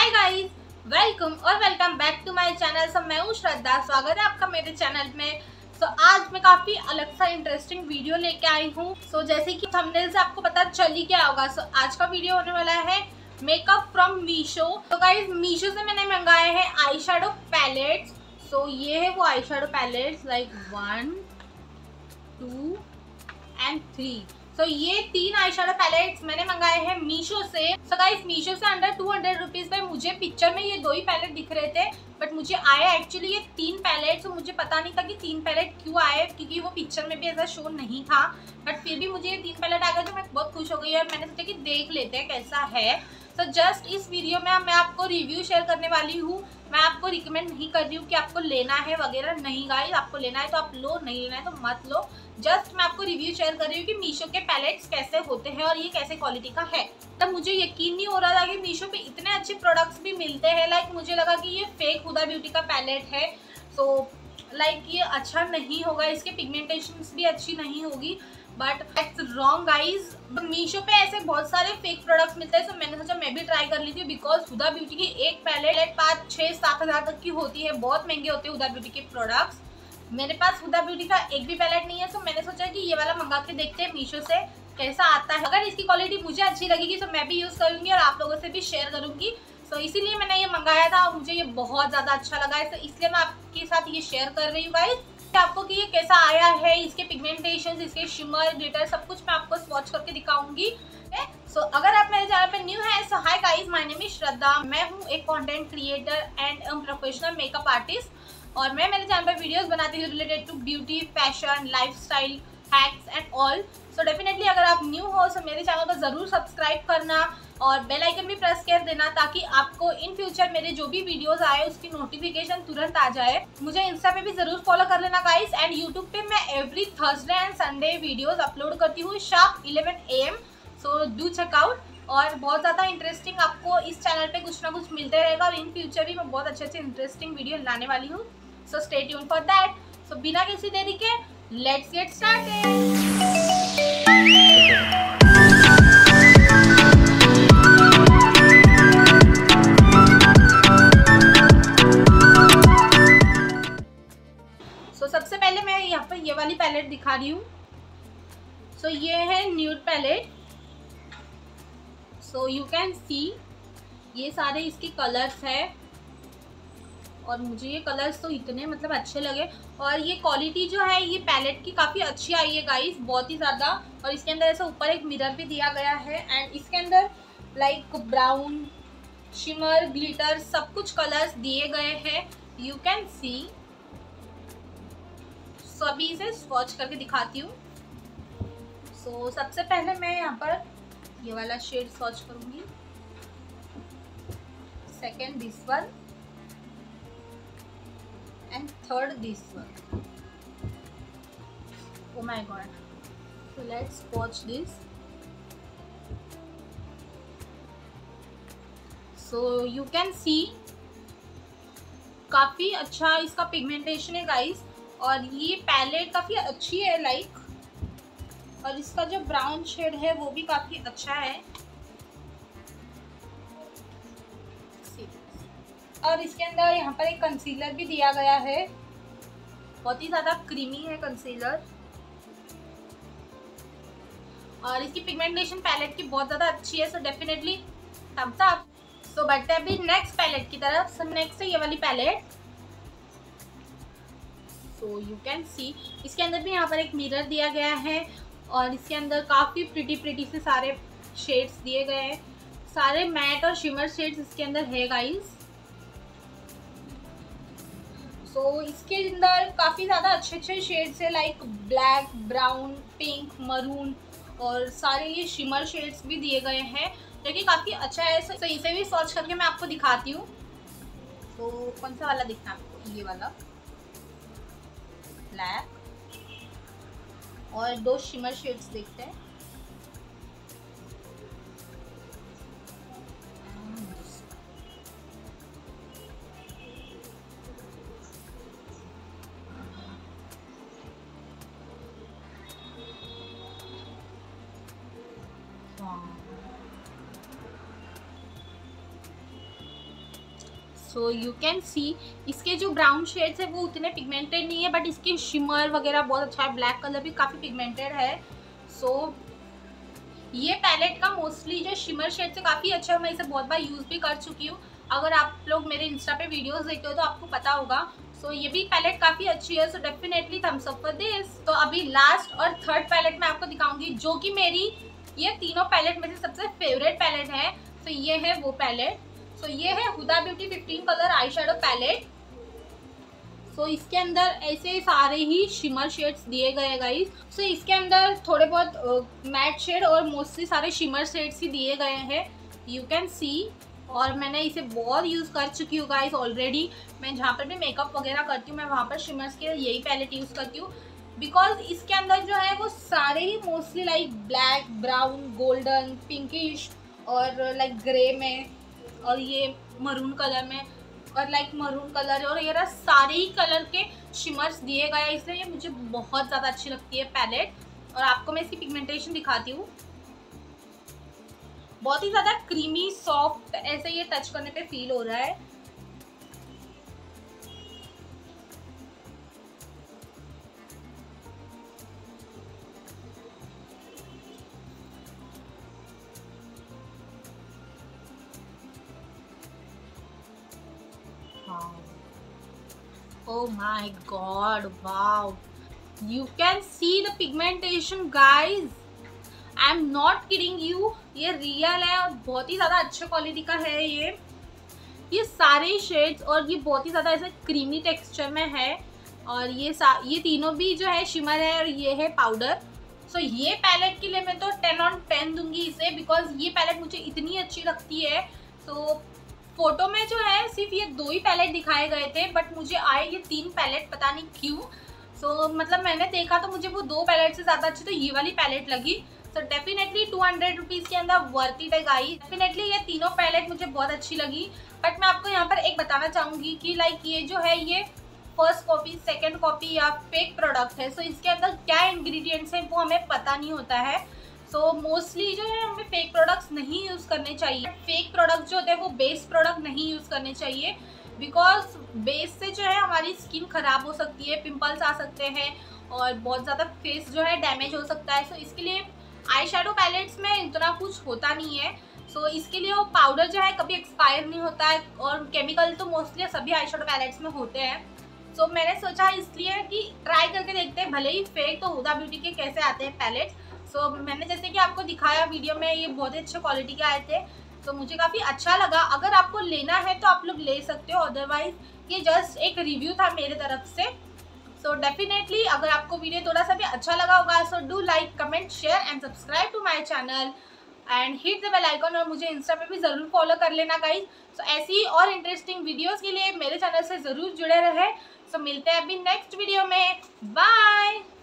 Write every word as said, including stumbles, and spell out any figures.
Guys, welcome और welcome back to my channel. सब मैं हूँ श्रद्धा, स्वागत है आपका मेरे चैनल में। सो so, आज मैं काफी अलग सा इंटरेस्टिंग वीडियो लेके आई हूँ। सो so, जैसे कि थंबनेल से आपको पता चल ही क्या होगा। सो so, आज का वीडियो होने वाला है मेकअप फ्रॉम मीशो। तो गाइस, मीशो से मैंने मंगाए हैं आई शेडो पैलेट्स। सो ये है वो eye shadow palettes, like one two and three. तो so, ये तीन आई शेडो पैलेट्स मैंने मंगाए हैं मीशो से। सो गाइस, मीशो से अंडर टू हंड्रेड रुपीज में मुझे पिक्चर में ये दो ही पैलेट दिख रहे थे, बट मुझे आया एक्चुअली ये तीन पैलेट। तो मुझे पता नहीं था कि तीन पैलेट क्यों आए, क्योंकि वो पिक्चर में भी ऐसा शो नहीं था। बट फिर भी मुझे ये तीन पैलेट आ गए तो मैं बहुत खुश हो गई और मैंने सोचा कि देख लेते हैं कैसा है। तो so, जस्ट इस वीडियो में मैं आपको रिव्यू शेयर करने वाली हूँ। मैं आपको रिकमेंड नहीं कर रही हूँ कि आपको लेना है वगैरह, नहीं गाइस, आपको लेना है तो आप लो, नहीं लेना है तो मत लो। जस्ट मैं आपको रिव्यू शेयर कर रही हूँ कि मीशो के पैलेट्स कैसे होते हैं और ये कैसे क्वालिटी का है। तब मुझे यकीन नहीं हो रहा था कि मीशो पे इतने अच्छे प्रोडक्ट्स भी मिलते हैं। लाइक मुझे लगा कि ये फेक हुदा ब्यूटी का पैलेट है, सो लाइक ये अच्छा नहीं होगा, इसके पिगमेंटेशंस भी अच्छी नहीं होगी। But it's wrong guys. Meesho पे ऐसे बहुत सारे फेक प्रोडक्ट्स मिलते हैं, तो मैंने सोचा मैं भी ट्राई कर ली थी। बिकॉज हुदा ब्यूटी की एक पैलेट पाँच छः सात हज़ार तक की होती है, बहुत महंगे होते हैं हुदा ब्यूटी के प्रोडक्ट्स। मेरे पास हुदा ब्यूटी का एक भी पैलेट नहीं है, तो मैंने सोचा कि ये वाला मंगा के देखते हैं मीशो से कैसा आता है। अगर इसकी क्वालिटी मुझे अच्छी लगेगी तो मैं भी यूज़ करूँगी और आप लोगों से भी शेयर करूँगी। तो इसीलिए मैंने ये मंगाया था और मुझे ये बहुत ज़्यादा अच्छा लगा है, तो इसलिए मैं आपके साथ ये शेयर कर रही हूँ गाइस आपको कि ये कैसा आया है, इसके पिगमेंटेशन, इसके शिमर, ग्लिटर, सब कुछ मैं आपको स्वॉच करके दिखाऊंगी। सो so, अगर आप मेरे चैनल पे न्यू है, so hi guys, my name is Shraddha. मैं हूँ एक content creator and professional makeup artist और मैं मेरे चैनल पे वीडियोस बनाती हूँ related to beauty, fashion, lifestyle, hacks and all. So definitely अगर आप न्यू हो तो मेरे चैनल को ज़रूर सब्सक्राइब करना और बेल आइकन भी प्रेस कर देना, ताकि आपको इन फ्यूचर मेरे जो भी वीडियोस आए उसकी नोटिफिकेशन तुरंत आ जाए। मुझे इंस्टा पे भी ज़रूर फॉलो कर लेना गाइस। एंड यूट्यूब पे मैं every Thursday and Sunday videos upload करती हूँ sharp eleven A M. So do check out. और बहुत ज़्यादा इंटरेस्टिंग आपको इस चैनल पे कुछ ना कुछ मिलते रहेगा और इन फ्यूचर भी मैं बहुत अच्छे अच्छे इंटरेस्टिंग वीडियो लाने वाली हूँ। So stay tune for that. So बिना किसी देरी के लेट्स गेट स्टार्टेड। सबसे पहले मैं यहाँ पर ये वाली पैलेट दिखा रही हूँ। सो so, ये है nude palette. So you can see ये सारे इसके कलर्स है और मुझे ये कलर्स तो इतने मतलब अच्छे लगे। और ये क्वालिटी जो है ये पैलेट की काफ़ी अच्छी आई है गाइस, बहुत ही ज़्यादा। और इसके अंदर ऐसा ऊपर एक मिरर भी दिया गया है एंड इसके अंदर लाइक ब्राउन, शिमर, ग्लिटर, सब कुछ कलर्स दिए गए हैं, यू कैन सी। सो अभी इसे स्वॉच करके दिखाती हूँ। सो so, सबसे पहले मैं यहाँ पर ये वाला शेड स्वॉच करूँगी, second this one and third this one. Oh my god. So let's swatch this. So you can see काफ़ी अच्छा इसका पिगमेंटेशन है गाइस और ये पैलेट काफ़ी अच्छी है लाइक। और इसका जो ब्राउन शेड है वो भी काफ़ी अच्छा है। और इसके अंदर यहाँ पर एक कंसीलर भी दिया गया है, बहुत ही ज़्यादा क्रीमी है कंसीलर। और इसकी पिगमेंटेशन पैलेट की बहुत ज़्यादा अच्छी है, so definitely thumbs up. So बढ़ते हैं अभी नेक्स्ट पैलेट की तरफ। सो नेक्स्ट है ये वाली palette. So you can see इसके अंदर भी यहाँ पर एक मिरर दिया गया है और इसके अंदर काफ़ी प्रिटी प्रिटी से सारे शेड्स दिए गए हैं, सारे मैट और शिमर शेड्स इसके अंदर है गाइस। सो so, इसके अंदर काफ़ी ज़्यादा अच्छे अच्छे शेड्स है, like black, brown, pink, maroon और सारे ये शिमर शेड्स भी दिए गए हैं, जो कि काफ़ी अच्छा है। सो so, इसे भी स्वॉच करके मैं आपको दिखाती हूँ। तो so, कौन सा वाला दिखना है आपको? ये वाला ब्लैक और दो शिमर शेड्स देखते हैं। सो यू कैन सी इसके जो ब्राउन शेड्स है वो उतने पिगमेंटेड नहीं है, बट इसके शिमर वगैरह बहुत अच्छा है। ब्लैक कलर भी काफ़ी पिगमेंटेड है। सो so, ये पैलेट का मोस्टली जो शिमर शेड से काफ़ी अच्छा है। मैं इसे बहुत बार यूज़ भी कर चुकी हूँ। अगर आप लोग मेरे इंस्टा पे वीडियोस देखते हो तो आपको पता होगा। सो so, ये भी पैलेट काफ़ी अच्छी है। So definitely thumbs up for this. तो अभी लास्ट और थर्ड पैलेट मैं आपको दिखाऊंगी, जो कि मेरी ये तीनों पैलेट में से सबसे फेवरेट पैलेट है। सो so, ये है वो पैलेट। सो so, ये है Huda Beauty fifteen colour eye shadow palette. So so, इसके अंदर ऐसे सारे ही शिमर शेड्स दिए गए गाइस। सो so, इसके अंदर थोड़े बहुत मैट शेड और मोस्टली सारे शिमर शेड्स ही दिए गए हैं, यू कैन सी। और मैंने इसे बहुत यूज़ कर चुकी हूँ गाइस ऑलरेडी। मैं जहाँ पर भी मेकअप वगैरह करती हूँ मैं वहाँ पर शिमर्स के यही पैलेट यूज़ करती हूँ, बिकॉज इसके अंदर जो है वो सारे ही mostly like black, brown, golden, pinkish और लाइक ग्रे में और ये मरून कलर में और लाइक मरून कलर और ये सारे ही कलर के शिमर्स दिए गए हैं, इसलिए ये मुझे बहुत ज़्यादा अच्छी लगती है पैलेट। और आपको मैं इसकी पिगमेंटेशन दिखाती हूँ। बहुत ही ज़्यादा क्रीमी सॉफ्ट ऐसे ये टच करने पे फील हो रहा है। Oh my god, wow, you can see the pigmentation guys, I am not kidding you, ये रियल है और बहुत ही ज़्यादा अच्छे क्वालिटी का है। ये ये सारे शेड्स और ये बहुत ही ज़्यादा ऐसे क्रीमी टेक्सचर में है। और ये सा ये तीनों भी जो है शिमर है और ये है पाउडर। सो so, ये पैलेट के लिए मैं तो टेन ऑन टेन दूंगी इसे, बिकॉज ये पैलेट मुझे इतनी अच्छी लगती है। सो so, फोटो में जो है सिर्फ ये दो ही पैलेट दिखाए गए थे, बट मुझे आए ये तीन पैलेट, पता नहीं क्यों। सो so, मतलब मैंने देखा तो मुझे वो दो पैलेट से ज़्यादा अच्छी तो ये वाली पैलेट लगी। So definitely two hundred rupees के अंदर वर्थ इट है गाइस। डेफिनेटली ये तीनों पैलेट मुझे बहुत अच्छी लगी। बट मैं आपको यहाँ पर एक बताना चाहूँगी कि लाइक ये जो है ये फर्स्ट कॉपी, सेकंड कॉपी या फेक प्रोडक्ट है। सो so, इसके अंदर क्या इंग्रेडिएंट्स हैं वो हमें पता नहीं होता है। सो so, मोस्टली जो है हमें फेक प्रोडक्ट्स नहीं यूज़ करने चाहिए। फेक प्रोडक्ट जो होते हैं वो बेस प्रोडक्ट नहीं यूज़ करने चाहिए, बिकॉज बेस से जो है हमारी स्किन ख़राब हो सकती है, पिंपल्स आ सकते हैं और बहुत ज़्यादा फेस जो है डैमेज हो सकता है। सो so, इसके लिए आई शेडो पैलेट्स में इतना कुछ होता नहीं है। सो so, इसके लिए वो पाउडर जो है कभी एक्सपायर नहीं होता है और केमिकल तो मोस्टली सभी आई शेडो पैलेट्स में होते हैं। सो so, मैंने सोचा इसलिए कि ट्राई करके देखते हैं, भले ही फेक तो हुदा ब्यूटी के कैसे आते हैं पैलेट्स। सो so, मैंने जैसे कि आपको दिखाया वीडियो में ये बहुत अच्छे क्वालिटी के आए थे, तो मुझे काफ़ी अच्छा लगा। अगर आपको लेना है तो आप लोग ले सकते हो, अदरवाइज ये जस्ट एक रिव्यू था मेरे तरफ से। सो डेफिनेटली अगर आपको वीडियो थोड़ा सा भी अच्छा लगा होगा so do like, comment, share and subscribe to my channel and hit the bell icon. और मुझे इंस्टा पे भी ज़रूर फॉलो कर लेना गाइज। सो ऐसी और इंटरेस्टिंग वीडियोज़ के लिए मेरे चैनल से ज़रूर जुड़े रहे। सो मिलते हैं अभी नेक्स्ट वीडियो में, बाय।